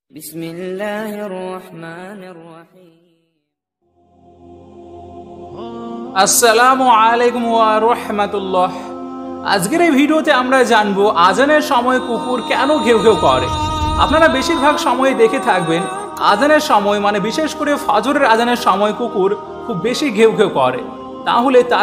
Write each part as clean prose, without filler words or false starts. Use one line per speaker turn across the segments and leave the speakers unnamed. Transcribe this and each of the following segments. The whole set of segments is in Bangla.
বিসমিল্লাহির রহমানির রহিম।
আসসালামু আলাইকুম ওয়া রাহমাতুল্লাহ। আজকের এই ভিডিওতে আমরা জানবো আজানের সময় কুকুর কেন ঘেউ ঘেউ করে। আপনারা বেশিরভাগ সময় দেখে থাকবেন আজানের সময় মানে বিশেষ করে ফজরের আজানের সময় কুকুর খুব বেশি ঘেউ ঘেউ করে। তাহলে তার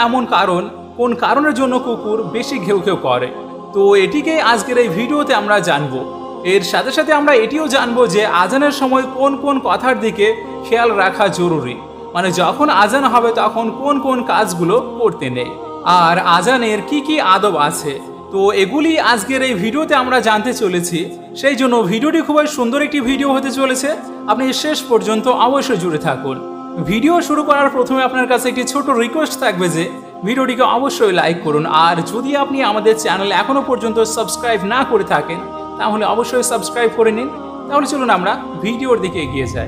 কোন কারণের জন্য কুকুর বেশি ঘেউ ঘেউ করে, তো এটিকে আজকের এই ভিডিওতে আমরা জানবো। এর সাথে সাথে আমরা এটিও জানবো যে আজানের সময় কোন কোন কথার দিকে খেয়াল রাখা জরুরি, মানে যখন আজান হবে তখন কোন কোন কাজগুলো করতে নেই, আর আজানের কি কি আদব আছে। তো এগুলি আজকের এই ভিডিওতে আমরা জানতে চলেছি। সেই জন্য ভিডিওটি খুবই সুন্দর একটি ভিডিও হতে চলেছে, আপনি শেষ পর্যন্ত অবশ্যই জুড়ে থাকুন। ভিডিও শুরু করার প্রথমে আপনার কাছে একটি ছোট রিকোয়েস্ট থাকবে যে ভিডিওটিকে অবশ্যই লাইক করুন, আর যদি আপনি আমাদের চ্যানেল এখনো পর্যন্ত সাবস্ক্রাইব না করে থাকেন তাহলে অবশ্যই সাবস্ক্রাইব করে নিন। তাহলে চলুন আমরা ভিডিওর দিকে এগিয়ে যাই।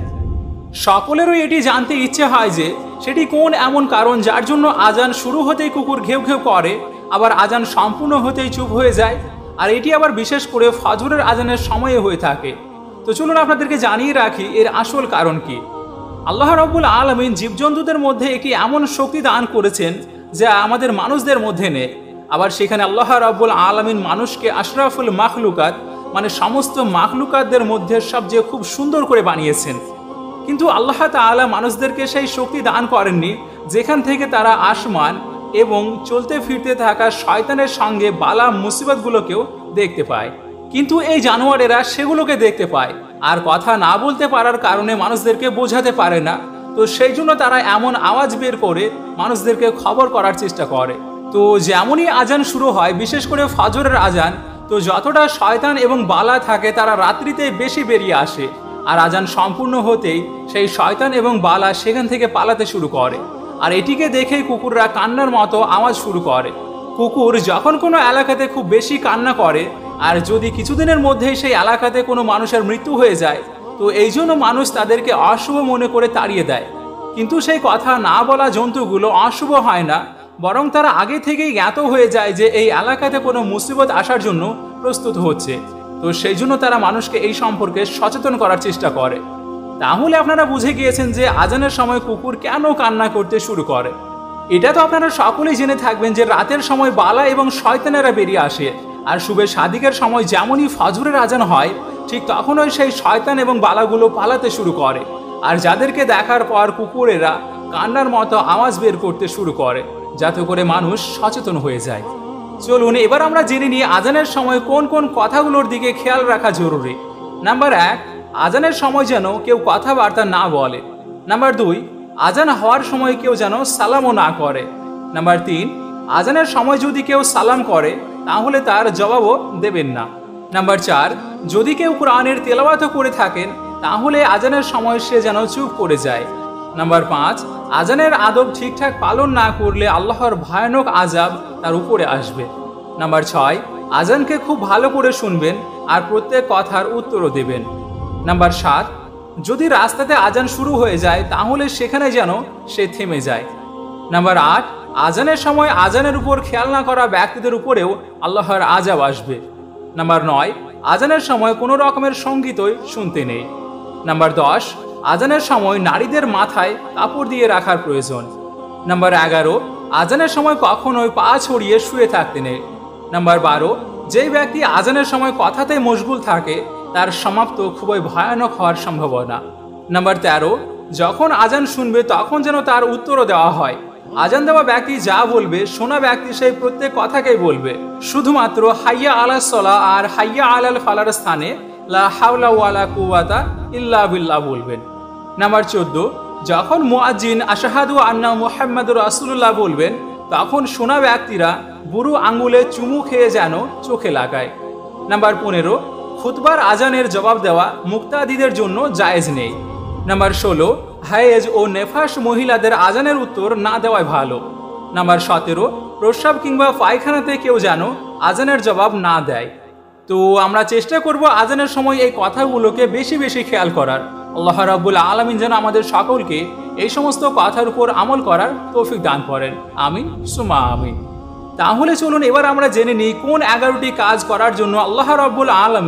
সকলেরই এটি জানতে ইচ্ছে হয় যে সেটি কোন এমন কারণ যার জন্য আজান শুরু হতেই কুকুর ঘেউ ঘেউ করে, আবার আজান সম্পূর্ণ হতেই চুপ হয়ে যায়, আর এটি আবার বিশেষ করে ফজরের আজানের সময়ে হয়ে থাকে। তো চলুন আপনাদেরকে জানিয়ে রাখি এর আসল কারণ কি। আল্লাহ রাব্বুল আলামিন জীবজন্তুদের মধ্যে একটি এমন শক্তি দান করেছেন যা আমাদের মানুষদের মধ্যে নেই। আবার সেখানে আল্লাহ রাব্বুল আলামিন মানুষকে আশরাফুল মাখলুকাত মানে সমস্ত মাখলুকাতদের মধ্যে সবচেয়ে খুব সুন্দর করে বানিয়েছেন। কিন্তু আল্লাহ তাআলা মানুষদেরকে সেই শক্তি দান করেননি যেখান থেকে তারা আসমান এবং চলতে ফিরতে থাকা শয়তানের সঙ্গে বালা মুসিবতগুলোকেও দেখতে পায়, কিন্তু এই জানোয়ারেরা সেগুলোকে দেখতে পায় আর কথা না বলতে পারার কারণে মানুষদেরকে বোঝাতে পারে না। তো সেই জন্য তারা এমন আওয়াজ বের করে মানুষদেরকে খবর করার চেষ্টা করে। তো যেমনই আজান শুরু হয়, বিশেষ করে ফজরের আজান, তো যতটা শয়তান এবং বালা থাকে তারা রাত্রিতে বেশি বেরিয়ে আসে, আর আজান সম্পূর্ণ হতেই সেই শয়তান এবং বালা সেখান থেকে পালাতে শুরু করে। আর এটিকে দেখেই কুকুররা কান্নার মতো আওয়াজ শুরু করে। কুকুর যখন কোনো এলাকাতে খুব বেশি কান্না করে, আর যদি কিছুদিনের মধ্যেই সেই এলাকাতে কোনো মানুষের মৃত্যু হয়ে যায়, তো এই জন্য মানুষ তাদেরকে অশুভ মনে করে তাড়িয়ে দেয়। কিন্তু সেই কথা না বলা জন্তুগুলো অশুভ হয় না, বরং তারা আগে থেকেই জ্ঞাত হয়ে যায় যে এই এলাকাতে কোনো মুসিবত আসার জন্য প্রস্তুত হচ্ছে। তো সেই জন্য তারা মানুষকে এই সম্পর্কে সচেতন করার চেষ্টা করে। তাহলে আপনারা বুঝে গিয়েছেন যে আজানের সময় কুকুর কেন কান্না করতে শুরু করে। এটা তো আপনারা সকলেই জেনে থাকবেন যে রাতের সময় বালা এবং শয়তানেরা বেরিয়ে আসে, আর শুভে সাদিকের সময় যেমনই ফজরের আজান হয় ঠিক তখনই সেই শয়তান এবং বালাগুলো পালাতে শুরু করে, আর যাদেরকে দেখার পর কুকুরেরা কান্নার মতো আওয়াজ বের করতে শুরু করে, যাতে করে মানুষ সচেতন হয়ে যায়। চলুন এবার আমরা জেনে নিই আজানের সময় কোন কোন কথাগুলোর দিকে খেয়াল রাখা জরুরি। নাম্বার 1, আজানের সময় যেন কেউ কথাবার্তা না বলে। নাম্বার 2, আজান হওয়ার সময় কেউ যেন সালামও না করে। নাম্বার 3, আজানের সময় যদি কেউ সালাম করে তাহলে তার জবাবও দেবেন না। নাম্বার 4, যদি কেউ কোরআনের তেলাওয়াত করে থাকেন তাহলে আজানের সময় সে যেন চুপ করে যায়। নাম্বার 5, আজানের আদব ঠিকঠাক পালন না করলে আল্লাহর ভয়ানক আযাব তার উপরে আসবে। নাম্বার 6, আজানকে খুব ভালো করে শুনবেন আর প্রত্যেক কথার উত্তরও দেবেন। নাম্বার 7, যদি রাস্তাতে আজান শুরু হয়ে যায় তাহলে সেখানে যেন সে থেমে যায়। নাম্বার 8, আজানের সময় আজানের উপর খেয়াল না করা ব্যক্তিদের উপরেও আল্লাহর আযাব আসবে। নাম্বার 9, আজানের সময় কোনো রকমের সঙ্গীতই শুনতে নেই। নাম্বার 10, আজানের সময় নারীদের মাথায় কাপড় দিয়ে রাখার প্রয়োজন। নাম্বার 11, আজানের সময় কখনোই পা ছড়িয়ে শুয়ে থাকতে নেই। নাম্বার 12, যেই ব্যক্তি আজানের সময় কথাতে মশগুল থাকে তার সমাপ্ত খুবই ভয়ানক হওয়ার সম্ভাবনা। নাম্বার 13, যখন আজান শুনবে তখন যেন তার উত্তরও দেওয়া হয়। আজান দেওয়া ব্যক্তি যা বলবে শোনা ব্যক্তি সেই প্রত্যেক কথাকেই বলবে, শুধুমাত্র হাইয়া আলাস সালাহ আর হাইয়া আলাল ফালার স্থানে লা হাওলা ওয়ালা কুওয়াতা ইল্লা বিল্লাহ বলবেন। নাম্বার 14, যখন মুয়াজ্জিন আশহাদু আন্না মুহাম্মাদুর রাসূলুল্লাহ বলবেন তখন শোনা ব্যক্তিরা বুড়ো আঙ্গুলে চুমু খেয়ে যেন চোখে লাগায়। নাম্বার 15, খুতবার আজানের জবাব দেওয়া মুক্তাদিদের জন্য জায়েজ নেই। নাম্বার 16, হায়েজ ও নেফাস মহিলাদের আজানের উত্তর না দেওয়াই ভালো। নাম্বার 17, প্রস্রাব কিংবা পায়খানাতে কেউ যেন আজানের জবাব না দেয়। তো আমরা চেষ্টা করব আজানের সময় এই কথাগুলোকে বেশি বেশি খেয়াল করার। আল্লাহ রাব্বুল আলামিন যেন আমাদের সকলকে এই সমস্ত কথার উপর আমল করার তৌফিক দান করেন। আমিন সুমা আমিন। তাহলে চলুন এবার আমরা জেনে নিই কোন 11টি কাজ করার জন্য আল্লাহ রাব্বুল আলামিন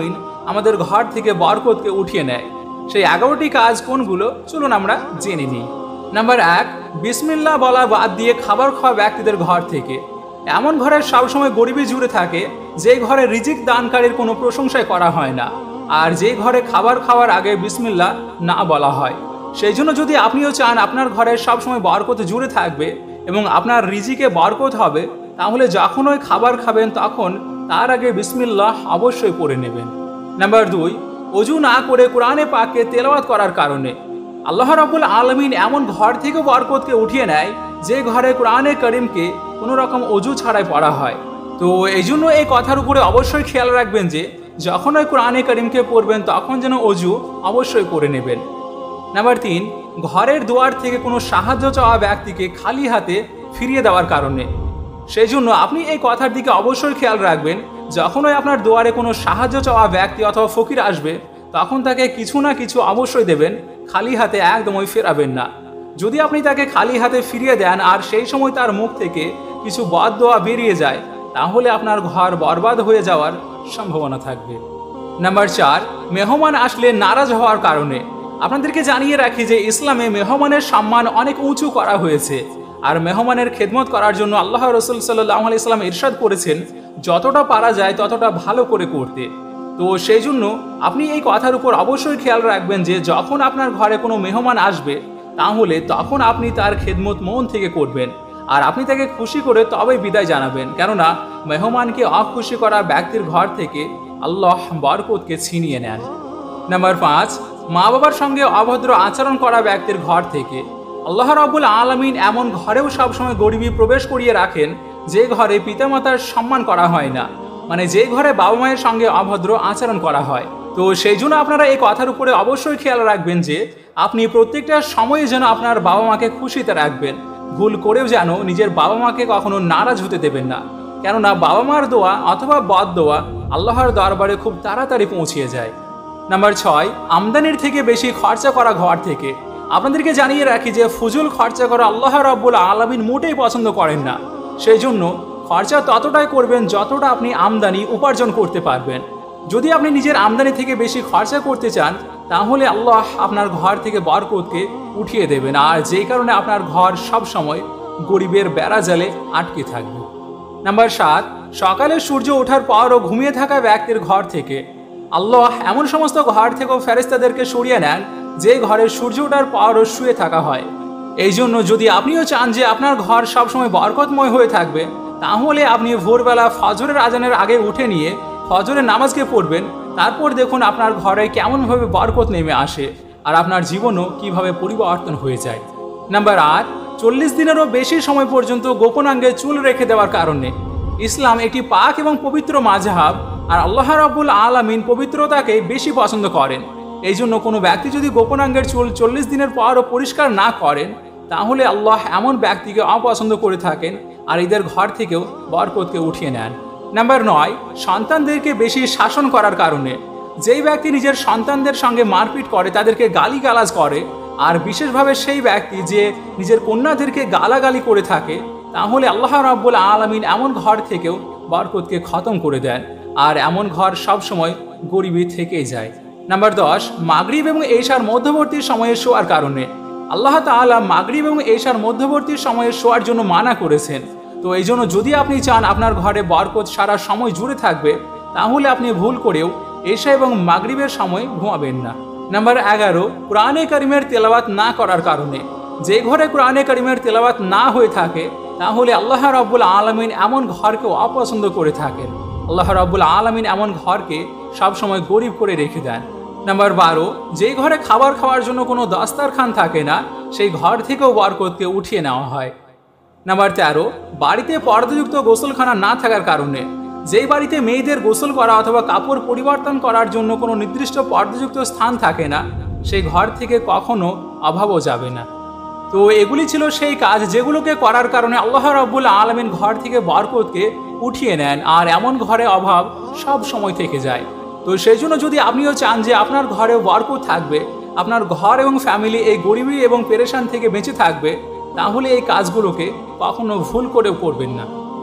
আমাদের ঘর থেকে বরকতকে উঠিয়ে নেয়। সেই 11টি কাজ কোনগুলো চলুন আমরা জেনে নিই। নাম্বার 1, বিসমিল্লাহ বলা বাদ দিয়ে খাবার খাওয়া ব্যক্তিদের ঘর থেকে। এমন ঘরে সবসময় গরিবী জুড়ে থাকে যে ঘরে রিজিক দানকারীর কোনো প্রশংসাই করা হয় না, আর যে ঘরে খাবার খাওয়ার আগে বিসমিল্লাহ না বলা হয়। সেই জন্য যদি আপনিও চান আপনার ঘরে সবসময় বরকত জুড়ে থাকবে এবং আপনার রিজিকে বরকত হবে, তাহলে যখন ওই খাবার খাবেন তখন তার আগে বিসমিল্লাহ অবশ্যই পড়ে নেবেন। নাম্বার 2, অজু না করে কোরআনে পাককে তেলাওয়াত করার কারণে। আল্লাহ রাব্বুল আলামিন এমন ঘর থেকে বরকতকে উঠিয়ে নেয় যে ঘরে কোরআনে কারীমকে কোনো রকম অজু ছাড়াই পড়া হয়। তো এই জন্য এই কথার উপরে অবশ্যই খেয়াল রাখবেন যে যখন ওই কোরআনে কারীমকে পড়বেন তখন যেন অজু অবশ্যই করে নেবেন। নাম্বার 3, ঘরের দুয়ার থেকে কোনো সাহায্য চাওয়া ব্যক্তিকে খালি হাতে ফিরিয়ে দেওয়ার কারণে। সেই জন্য আপনি এই কথার দিকে অবশ্যই খেয়াল রাখবেন, যখনই আপনার দুয়ারে কোনো সাহায্য চাওয়া ব্যক্তি অথবা ফকির আসবে তখন তাকে কিছু না কিছু অবশ্যই দেবেন, খালি হাতে একদমই ফেরাবেন না। যদি আপনি তাকে খালি হাতে ফিরিয়ে দেন আর সেই সময় তার মুখ থেকে কিছু বদদোয়া বেরিয়ে যায়, তাহলে আপনার ঘর বরবাদ হয়ে যাওয়ার সম্ভাবনা থাকবে। নাম্বার 4, মেহমান আসলে নারাজ হওয়ার কারণে। আপনাদেরকে জানিয়ে রাখি যে ইসলামে মেহমানের সম্মান অনেক উঁচু করা হয়েছে, আর মেহমানের খেদমত করার জন্য আল্লাহ রাসূল সাল্লাল্লাহু আলাইহি ওয়াসাল্লাম ইরশাদ করেছেন যতটা পারা যায় ততটা ভালো করে করতে। তো সেই জন্য আপনি এই কথার উপর অবশ্যই খেয়াল রাখবেন যে যখন আপনার ঘরে কোনো মেহমান আসবে তাহলে তখন আপনি তার খেদমত মন থেকে করবেন, আর আপনি তাকে খুশি করে তবেই বিদায় জানাবেন, কেননা মেহমানকে অখুশি করা ব্যক্তির ঘর থেকে আল্লাহ বরকতকে ছিনিয়ে নেন। নাম্বার 5, মা বাবার সঙ্গে অভদ্র আচরণ করা ব্যক্তির ঘর থেকে। আল্লাহ রাব্বুল আলামিন এমন ঘরেও সবসময় গরিবী প্রবেশ করিয়ে রাখেন যে ঘরে পিতামাতার সম্মান করা হয় না, মানে যে ঘরে বাবা মায়ের সঙ্গে অভদ্র আচরণ করা হয়। তো সেই জন্য আপনারা এই কথার উপরে অবশ্যই খেয়াল রাখবেন যে আপনি প্রত্যেকটা সময়ে যেন আপনার বাবা মাকে খুশিতে রাখবেন, ভুল করেও যেন নিজের বাবা মাকে কখনো নারাজ হতে দেবেন না, কেননা বাবা মার দোয়া অথবা বদ দোয়া আল্লাহর দরবারে খুব তাড়াতাড়ি পৌঁছিয়ে যায়। নাম্বার 6, আমদানির থেকে বেশি খরচা করা ঘর থেকে। আপনাদেরকে জানিয়ে রাখি যে ফুজুল খরচা করা আল্লাহ রাব্বুল আলামিন মোটেই পছন্দ করেন না। সেই জন্য খরচা ততটাই করবেন যতটা আপনি আমদানি উপার্জন করতে পারবেন। যদি আপনি নিজের আমদানি থেকে বেশি খরচা করতে চান তাহলে আল্লাহ আপনার ঘর থেকে বরকতকে উঠিয়ে দেবেন, আর যেই কারণে আপনার ঘর সব সময় গরিবের বেড়া জালে আটকে থাকবে। নাম্বার 7, সকালে সূর্য ওঠার পরও ঘুমিয়ে থাকা ব্যক্তির ঘর থেকে। আল্লাহ এমন সমস্ত ঘর থেকেও ফেরেশতাদেরকে সরিয়ে নেন যে ঘরে সূর্য ওঠার পরও শুয়ে থাকা হয়। এই জন্য যদি আপনিও চান যে আপনার ঘর সবসময় বরকতময় হয়ে থাকবে, তাহলে আপনি ভোরবেলা ফজরের আজানের আগে উঠে নিয়ে ফজরের নামাজকে পড়বেন, তারপর দেখুন আপনার ঘরে কেমনভাবে বরকত নেমে আসে আর আপনার জীবনও কিভাবে পরিবর্তন হয়ে যায়। নাম্বার 8, 40 দিনেরও বেশি সময় পর্যন্ত গোপনাঙ্গে চুল রেখে দেওয়ার কারণে। ইসলাম একটি পাক এবং পবিত্র মাযহাব, আর আল্লাহ রাব্বুল আলামিন পবিত্রতাকে বেশি পছন্দ করেন। এই জন্য কোনো ব্যক্তি যদি গোপনাঙ্গের চুল 40 দিনের পরও পরিষ্কার না করেন তাহলে আল্লাহ এমন ব্যক্তিকে অপছন্দ করে থাকেন আর এদের ঘর থেকেও বরকতকে উঠিয়ে নেন। নাম্বার 9, সন্তানদেরকে বেশি শাসন করার কারণে। যেই ব্যক্তি নিজের সন্তানদের সঙ্গে মারপিট করে, তাদেরকে গালিগালাজ করে, আর বিশেষভাবে সেই ব্যক্তি যে নিজের কন্যাদেরকে গালাগালি করে থাকে, তাহলে আল্লাহ রাব্বুল আলামিন এমন ঘর থেকেও বরকতকে খতম করে দেন, আর এমন ঘর সবসময় গরিবী থেকেই যায়। নাম্বার 10, মাগরিব এবং এশার মধ্যবর্তী সময়ে শোয়ার কারণে। আল্লাহ তাআলা মাগরিব এবং এশার মধ্যবর্তী সময়ে শোয়ার জন্য মানা করেছেন। তো এই জন্য যদি আপনি চান আপনার ঘরে বরকত সারা সময় জুড়ে থাকবে, তাহলে আপনি ভুল করেও এশা এবং মাগরিবের সময় ঘুমাবেন না। নাম্বার 11, কোরআনে কারিমের তেলাওয়াত না করার কারণে। যে ঘরে কোরআনে কারিমের তেলাওয়াত না হয়ে থাকে তাহলে আল্লাহ রাব্বুল আলামিন এমন ঘরকে অপছন্দ করে থাকেন। আল্লাহ রাব্বুল আলামিন এমন ঘরকে সবসময় গরিব করে রেখে দেন। নাম্বার 12, যেই ঘরে খাবার খাওয়ার জন্য কোনো দস্তারখান থাকে না সেই ঘর থেকেও বরকতকে উঠিয়ে নেওয়া হয়। নাম্বার 13, বাড়িতে পর্দাযুক্ত গোসলখানা না থাকার কারণে। যেই বাড়িতে মেয়েদের গোসল করা অথবা কাপড় পরিবর্তন করার জন্য কোনো নির্দিষ্ট পর্দাযুক্ত স্থান থাকে না সেই ঘর থেকে কখনো অভাবও যাবে না। তো এগুলি ছিল সেই কাজ যেগুলোকে করার কারণে আল্লাহ রাব্বুল আলামিন ঘর থেকে বরকতকে উঠিয়ে নেন, আর এমন ঘরে অভাব সব সময় থেকে যায়। তো সেই জন্য যদি আপনিও চান যে আপনার ঘরে বরকত থাকবে, আপনার ঘর এবং ফ্যামিলি এই গরিবী এবং পেরেশান থেকে বেঁচে থাকবে, তাহলে এই কাজগুলোকে কখনো ভুল করেও করবেন না।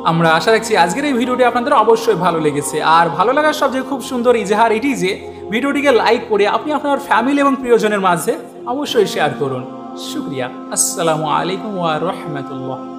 আমরা আশা রাখছি আজকের এই ভিডিওটি আপনাদের অবশ্যই ভালো লেগেছে। আর ভালো লাগার সবচেয়ে খুব সুন্দর ইজহার এটি যে ভিডিওটিকে লাইক করে আপনি আপনার ফ্যামিলি এবং প্রিয়জনের মাঝে অবশ্যই শেয়ার করুন। শুকরিয়া। আসসালামু আলাইকুম ওয়া রাহমাতুল্লাহ।